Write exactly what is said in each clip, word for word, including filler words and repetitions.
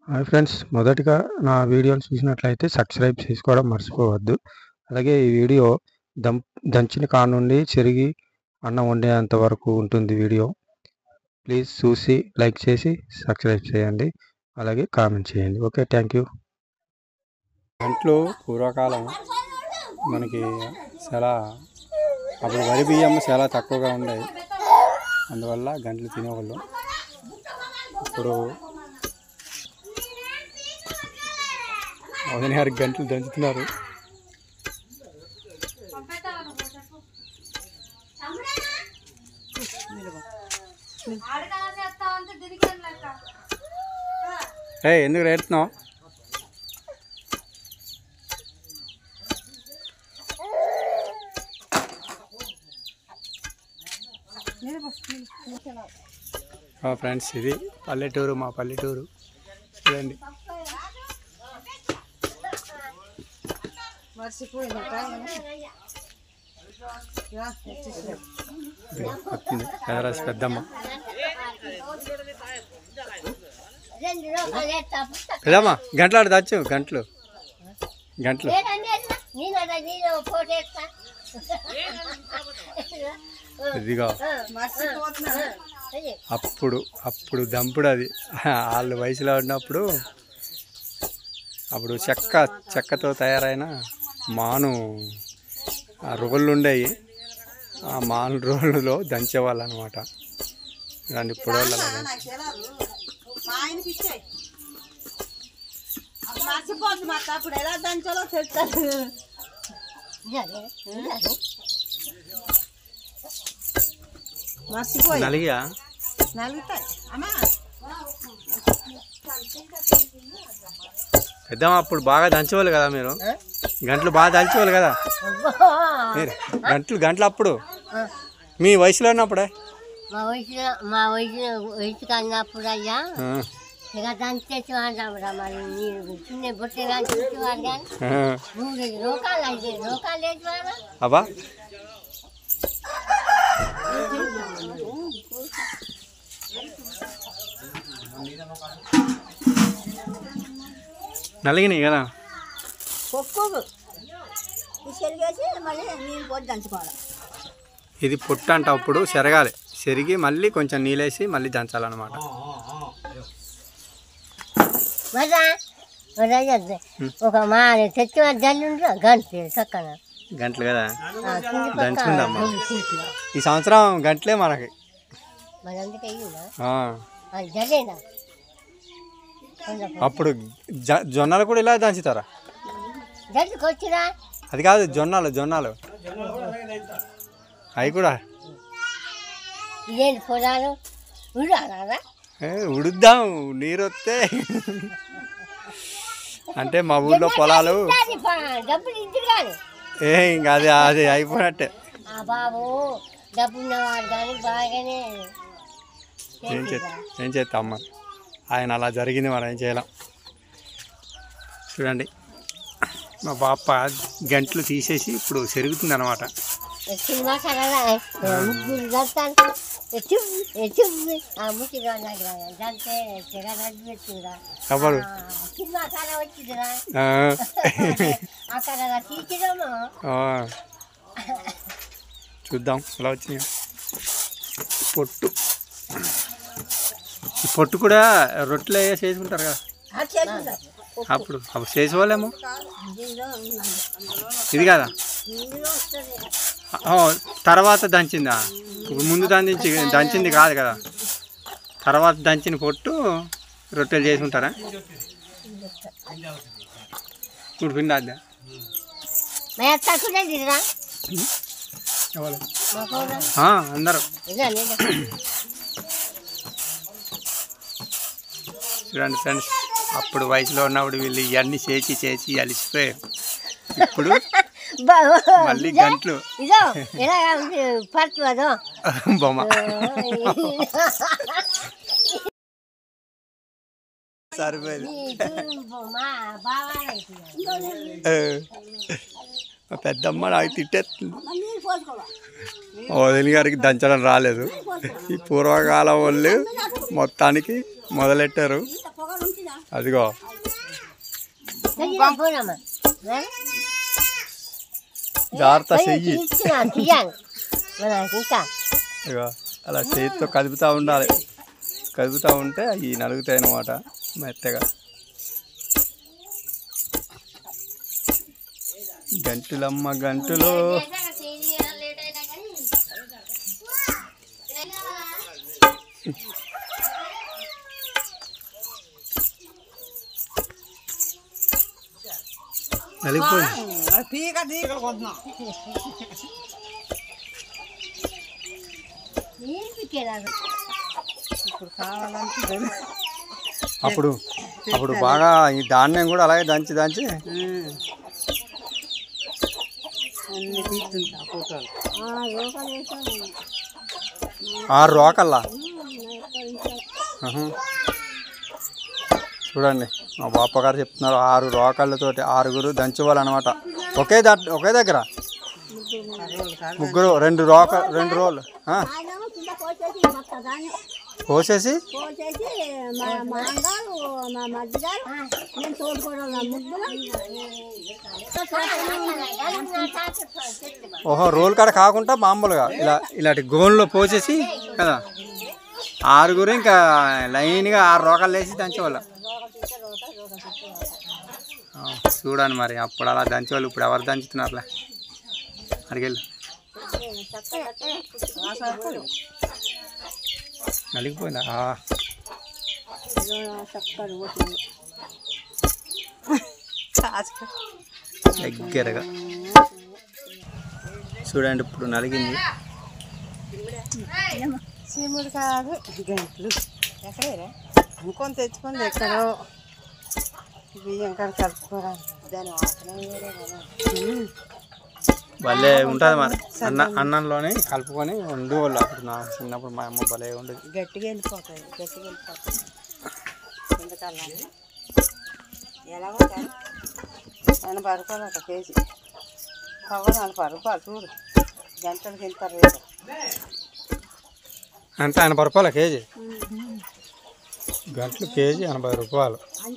Hi friends, మొదటిగా నా వీడియోలు చూసినట్లయితే సబ్స్క్రైబ్ చేసుకోవడం మర్చిపోవద్దు. అలాగే ఈ వీడియో దం దంచిన కాడ నుండి చెరిగి అన్నం వండేంత వరకు ఉంటుంది వీడియో. ప్లీజ్ చూసి లైక్ చేసి సబ్స్క్రైబ్ చేయండి, అలాగే కామెంట్ చేయండి. Okay, thank you. గంటలు పూర్వకాలం మనకి చాలా అప్పుడు వరి బియ్యం చాలా తక్కువగా ఉండేవి, అందువల్ల గంటలు తినేవాళ్ళు. ఇప్పుడు వదిన గారికి గంటలు దంచుతున్నారు. ఏ ఎందుకు రేడుతున్నావు? ఫ్రెండ్స్, ఇది పల్లెటూరు, మా పల్లెటూరు చూడండి. పెదరాసి పెద్దమ్మ పెద్దమ్మ గంటలు ఆడు దాచు గంటలు గంటలు ఇదిగో అప్పుడు అప్పుడు దంపుడు అది వాళ్ళు వయసులో ఉన్నప్పుడు. అప్పుడు చెక్క చెక్కతో తయారైన మాను రోళ్ళు ఉండేవి, ఆ మాను రోళ్ళలో దంచేవాళ్ళు అనమాట. ఇలాంటి ఇప్పుడు నలిగా పెద్దమ్మ అప్పుడు బాగా దంచేవాళ్ళు కదా మీరు, గంటలు బాగా దంచేవాళ్ళు కదా మీరు. గంటలు గంటలు అప్పుడు మీ వయసులో ఉన్నప్పుడే, మా వయసులో మా వయసు వయసు కన్నప్పుడు అయ్యా ఇక దంచేసేవాడు. మరి మీరు చిన్న బొట్టె కానీ చూసేవాడు కానీ మూడు రోకాలు అయితే రోకాలు వేసేవాడు. అబ్బా నలిగినాయి కదా ఇది పొట్టు అంట. అప్పుడు చెరగాలి, చెరిగి మళ్ళీ కొంచెం నీళ్ళేసి మళ్ళీ దంచాలన్నమాట. ఒక మా తెచ్చిన జల్లి గంటలు చక్కన గంటలు కదా దంచుకుందామా. ఈ సంవత్సరం గంటలే మనకి. అప్పుడు జొన్నలు కూడా ఇలా దంచుతారా? అది కాదు, జొన్నలు జొన్నలు అవి కూడా ఉడుద్దాం నీరు వస్తే. అంటే మా ఊళ్ళో పొలాలు ఏ ఇంకా అది అది అయిపోయినట్టే. ఏం చే ఏం చేస్తా అమ్మ, ఆయన అలా జరిగింది, మనం ఏం చేయలేం. చూడండి, మా పాప గంటలు తీసేసి ఇప్పుడు చెరుగుతుంది అనమాట. ఎవరు చూద్దాం ఎలా వచ్చినాయి. పొట్టు పొట్టు కూడా రొట్టెలు వేసి చేసుకుంటారు కదా అప్పుడు. అప్పుడు చేసేవాళ్ళేమో. ఇది కదా తర్వాత దంచిందా? ఇప్పుడు ముందు దంచి దంచింది కాదు కదా, తర్వాత దంచిన పొట్టు రొట్టెలు చేసుకుంటారా? ఇప్పుడు పిండి అద్దా అందరూ చూడండి ఫ్రెండ్స్. అప్పుడు వయసులో ఉన్నప్పుడు వీళ్ళు ఇవన్నీ చేసి చేసి అలిసిపోయారు. ఇప్పుడు మళ్ళీ గంటలు బొమ్మ సరిపోయింది. పెద్దమ్మ నాకు తిట్టేస్తుంది. వదిన గారికి దంచడం రాలేదు. ఈ పూర్వకాలం వాళ్ళు మొత్తానికి మొదలెట్టారు. అదిగో జాగ్రత్త చెయ్యి. ఇగో అలా చేతితో కదుపుతూ ఉండాలి. కదుపుతూ ఉంటే అవి నలుగుతాయి అన్నమాట మెత్తగా. గంటులమ్మ గంటులు. అప్పుడు అప్పుడు బాగా ఈ ధాన్యం కూడా అలాగే దంచి దంచి ఆరు రోకల్లా. చూడండి మా బాప గారు చెప్తున్నారు, ఆరు రోకళ్ళతోటి ఆరుగురు దంచుకోవాలన్నమాట ఒకే ద ఒకే దగ్గర. ముగ్గురు రెండు రోక రెండు రోలు కోసేసి ఓహో రోల్ కాడ కాకుండా మామూలుగా ఇలా ఇలాంటి గోన్లో పోసేసి కదా ఆరుగురు ఇంకా లైన్గా ఆరు రోకలు వేసి దంచేవాళ్ళు. చూడండి మరి అప్పుడు అలా దంచేవాళ్ళు, ఇప్పుడు ఎవరు దంచుతున్నారులే అడిగెళ్ళు. నలిగిపోయిందా దగ్గరగా చూడండి ఇప్పుడు నలిగింది. చీముడు కాదు గంటలు ఎక్కడేరా అనుకొని తెచ్చుకొని ఎక్కడో బియ్యం కాడ కలుపుకోవాలి. దాని వాసన వేరే కదా. భలే ఉంటుంది మరి అన్న అన్నంలోనే కలుపుకొని ఉండేవాళ్ళు అప్పుడు. నా చిన్నప్పుడు మా అమ్మ భలే ఉండేది. గట్టిగా వెళ్ళిపోతాయి గట్టిగా వెళ్ళిపోతాయి చింతకాయలు ఎలా ఉంటాయి. ఎనభై రూపాయలు ఒక కేజీ కవ్వ నలభై రూపాయలు. చూడు గంటలకి ఎంత రేటు అంటే ఎనభై రూపాయల కేజీ. గంటలు కేజీ ఎనభై రూపాయలు.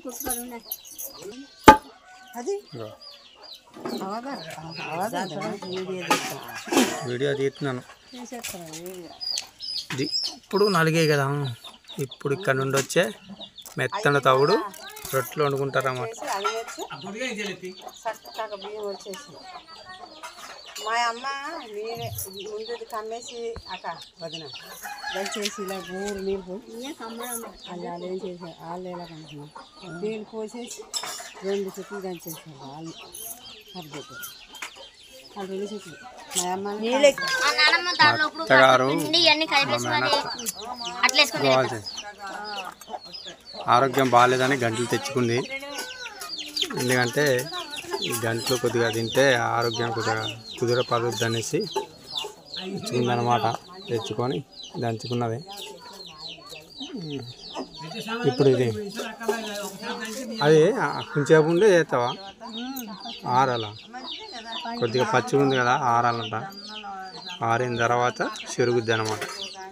అది వీడియో తీస్తున్నాను. ఇప్పుడు నలిగాయి కదా, ఇప్పుడు ఇక్కడ నుండి వచ్చే మెత్తన తవుడు రొట్టెలు వండుకుంటారు అన్నమాట. చక్కగా బియ్యం వచ్చేసి మా అమ్మ నీరే ముందు కమ్మేసి అక్క వదిన దయచేసి ఇలా ఊరు నీళ్ళు పోయి అలా ఏం చేశారు వాళ్ళు ఎలా కంటున్నారు. నీళ్ళు పోసేసి రెండు చెట్లు దంచేసారు వాళ్ళు అర్థం వాళ్ళు రెండు చెట్లు. మా అమ్మ అత్తగారు ఆరోగ్యం బాగాలేదని గంటలు తెచ్చుకుంది. ఎందుకంటే ఈ గంటలు కొద్దిగా తింటే ఆరోగ్యం కొద్దిగా కుదుర పడుద్ది అనేసి తెచ్చుకుందనమాట. తెచ్చుకొని దంచుకున్నది. ఇప్పుడు ఇది అది కొంచెంసేపు ఉండే చేస్తావా ఆరాల కొద్దిగా పచ్చిగా ఉంది కదా ఆరాలంట. ఆరిన తర్వాత చెరుగుద్ది అనమాట.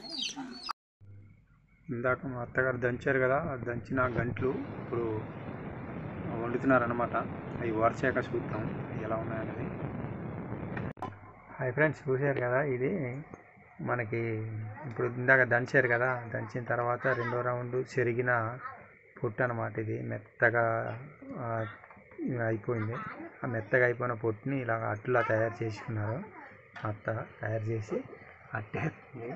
ఇందాక మా అత్తగారు దంచారు కదా, దంచిన గంటలు ఇప్పుడు వండుతున్నారనమాట. అవి వరచాక చూద్దాం ఎలా ఉన్నాయనేది. హాయ్ ఫ్రెండ్స్, చూసారు కదా ఇది మనకి ఇప్పుడు ఇందాక దంచారు కదా, దంచిన తర్వాత రెండో రౌండ్ చెరిగిన పొట్టు అనమాట. ఇది మెత్తగా అయిపోయింది. ఆ మెత్తగా అయిపోయిన పొట్టుని ఇలా అట్టులా తయారు చేసుకున్నారు. అత్త తయారు చేసి అట్టేస్తుంది.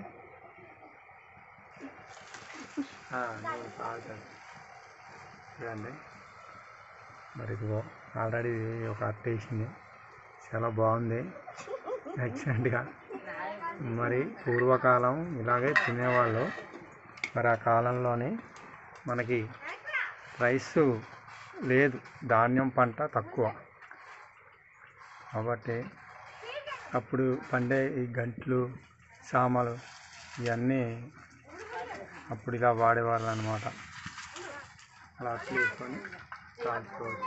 చూడండి మరి ఇదిగో ఆల్రెడీ ఒక అట్ట వేసింది. చాలా బాగుంది ఎక్సలెంట్గా. మరి పూర్వకాలం ఇలాగే తినేవాళ్ళు. మరి ఆ కాలంలోనే మనకి రైస్ లేదు, ధాన్యం పంట తక్కువ కాబట్టి అప్పుడు పండే ఈ గంటలు సామాలు ఇవన్నీ అప్పుడు ఇలా వాడేవాళ్ళు అనమాట. అలా తీసుకొని కాల్చుకోవచ్చు.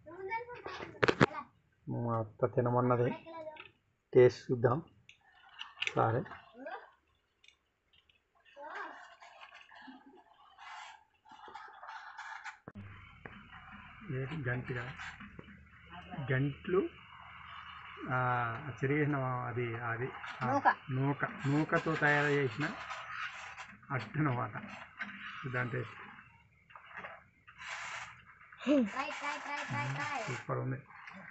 మా అత్త తినమన్నది, టేస్ట్ చూద్దాం. ఒకసారి గంటగా గంట్లు చెరిగేసిన అది అది నూక నూకతో తయారు చేసిన అట్టు అన్నమాట. దాని టేస్ట్ సూపర్ ఉంది.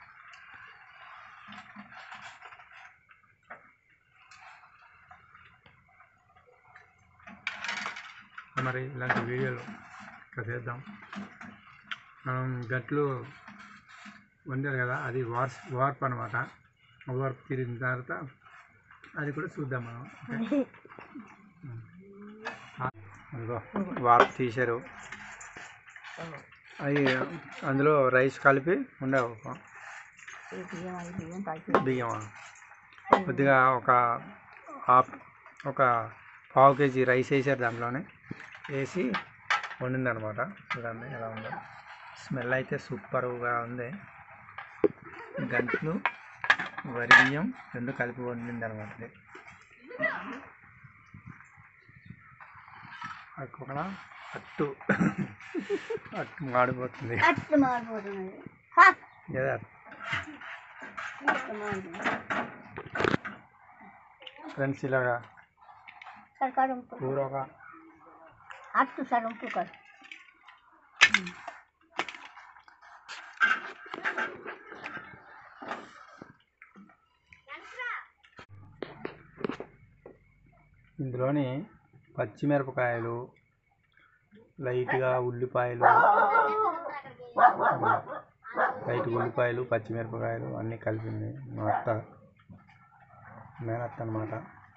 మరి ఇలాంటి వీడియోలు ఇక్కడ చేద్దాం. మనం గట్లు వండారు కదా, అది వార్స్ వార్పు అనమాట. వార్పు తిరిగిన తర్వాత అది కూడా చూద్దాం మనం. అదిగో వార్పు తీశారు, అవి అందులో రైస్ కలిపి ఉండవు. బియ్యం కొద్దిగా ఒక హాఫ్ ఒక పావు కేజీ రైస్ వేసారు, దాంట్లోనే వేసి వండింది అనమాట. చూడండి ఎలా ఉందో, స్మెల్ అయితే సూపర్గా ఉంది. గంట్లు వరి బియ్యం రెండు కలిపి వండింది అనమాట. అక్కడ అట్టు అట్టు మాడిపోతుంది కదా. ఫ్రెండ్స్ ఇలాగా కూర ఒక అట్టు సగం కుక్కర్ ఇందులోని పచ్చిమిరపకాయలు, లైట్గా ఉల్లిపాయలు, లైట్ ఉల్లిపాయలు పచ్చిమిరపకాయలు అన్నీ కలిపింది మా అత్త, మేనత్త అనమాట.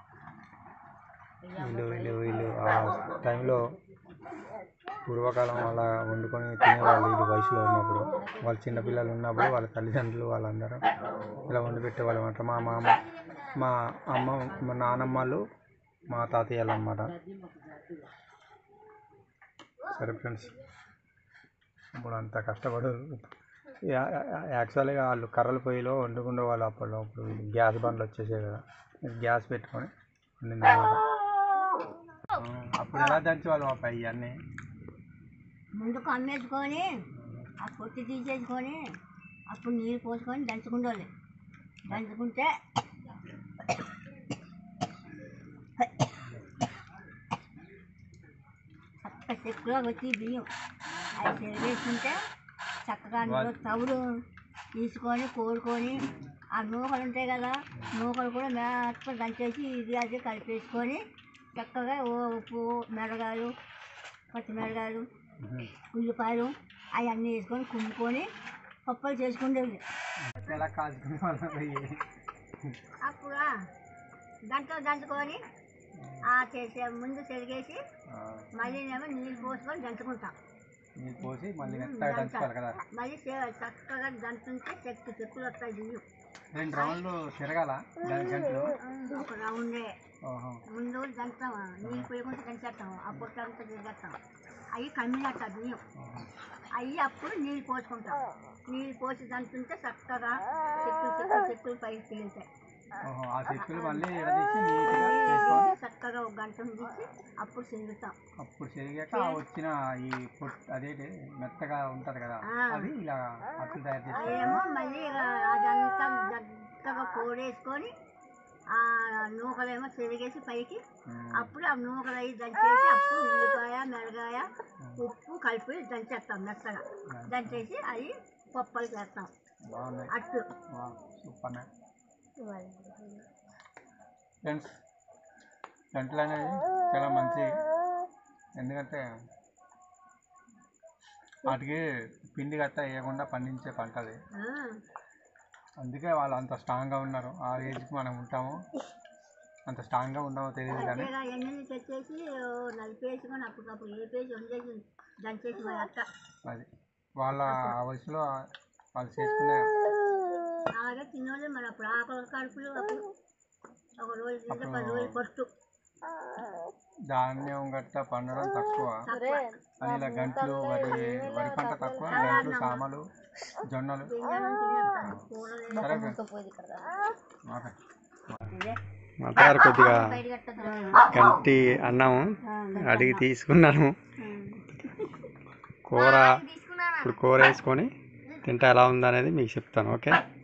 వీళ్ళు వీళ్ళు వీళ్ళు ఆ టైంలో పూర్వకాలం అలా వండుకొని తినేవాళ్ళు. వీళ్ళు వయసులో ఉన్నప్పుడు, వాళ్ళ చిన్నపిల్లలు ఉన్నప్పుడు వాళ్ళ తల్లిదండ్రులు వాళ్ళందరూ ఇలా వండి పెట్టేవాళ్ళు అనమాట. మా మామ, మా అమ్మ, మా నానమ్మలు, మా తాతయ్యలు అన్నమాట. సరే ఫ్రెండ్స్, ఇప్పుడు అంత కష్టపడు. యాక్చువల్గా వాళ్ళు కర్రల పొయ్యిలో వండుకుండే వాళ్ళు అప్పట్లో. ఇప్పుడు గ్యాస్ బండ్లు వచ్చేసాయి కదా, గ్యాస్ పెట్టుకొని వండింది అనమాట. అప్పుడు ఎలా దంచేవాళ్ళు మా పై అన్నీ? ముందు కమ్మేసుకొని ఆ పొట్టి తీసేసుకొని అప్పుడు నీళ్ళు పోసుకొని దంచుకుంటోళ్ళు. దంచుకుంటే చక్క చెక్కులో వచ్చి బియ్యం అవి చెరిగేసుకుంటే చక్కగా అందులో తవుడు తీసుకొని కోరుకొని ఆ నూకలు ఉంటాయి కదా, నూకలు కూడా మేత దంచేసి ఇది అది కలిపేసుకొని చక్కగా ఉప్పు, మిరగాయలు, పచ్చిమిరగాయలు, ఉల్లిపాయలు అవన్నీ వేసుకొని కుమ్ముకొని పప్పులు చేసుకుంటేవి. అప్పుడు దాంట్లో దంచుకొని ఆ చేసే ముందు చెరిగేసి మళ్ళీ ఏమో నీళ్ళు పోసుకొని దంచుకుంటాం. మళ్ళీ చక్కగా దంచుంటే చెక్కు చెక్కులు వస్తాయి బియ్యం. రెండు రౌండ్లు తిరగాల ఒక రౌండే ముందు దంచుతాం, నీళ్ళు పోయకుండా దంచేస్తాం. ఆ పొట్టంతా తిరిగేస్తాం, అవి కమ్మినట్టు బియ్యం. అవి అప్పుడు నీళ్ళు పోసుకుంటాం. నీళ్ళు పోసి దంచుంటే చక్కగా చెక్కులు చెక్కులు చెక్కులు పైకి తేలుతాయి. చక్కగా ఒక గంట ఉంచి అప్పుడు చెరుగుతాం. అప్పుడు చెరిగాక వచ్చిన ఈ పొట్టు అదేంటి మెత్తగా ఉంటుంది కదా, అది ఇలా అట్లు తయారు చేస్తాం. ఏమో మళ్ళీ అదంతా మెత్తగా కోడేసుకొని ఆ నూకలేమో చెరిగేసి పైకి అప్పుడు ఆ నూకలు అవి దంచేసి అప్పుడు ఉల్లిపాయ, మిరగాయ, ఉప్పు కలిపి దంచేస్తాం. మెత్తగా దంచేసి అవి పప్పులు చేస్తాం. అట్లు సూపర్ ఫ్రెండ్స్. గంటలు అనేది చాలా మంచి, ఎందుకంటే వాటికి పిండి గట్ట వేయకుండా పండించే పంట అది. అందుకే వాళ్ళు అంత స్ట్రాంగ్గా ఉన్నారు. ఆ ఏజ్కి మనం ఉంటాము, అంత స్ట్రాంగ్గా ఉన్నామో తెలియదు కానీ ఎన్నెల్ని తెచ్చేసి నలిపేసుకొని అప్పటికప్పుడు ఏ పేసి వండేసి దంచేసి మరి అట్ట అది వాళ్ళ వయసులో వాళ్ళు చేసుకునే అలాగే తిన్నోళ్ళు. మరి అప్పుడు ఆకలి కడుపులు అప్పుడు ఒక రోజు తింటే పది రోజులు పట్టు. ధాన్యం గట్ట పండడం తక్కువ అని ఇలా గంటలు, వరి వరి పంట తక్కువ, గంటలు, సామలు, జొన్నలు. సరే మా అత్తగారు కొద్దిగా గంటి అన్నం అడిగి తీసుకున్నాను. కూర ఇప్పుడు కూర వేసుకొని తింటే ఎలా ఉందనేది మీకు చెప్తాను. ఓకే.